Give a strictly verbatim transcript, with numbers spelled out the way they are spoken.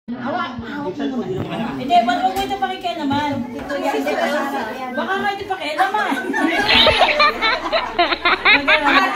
Hawak, hawak mo muna. Hindi, wag mo ito pakikialaman. Baka nga ito pakialaman.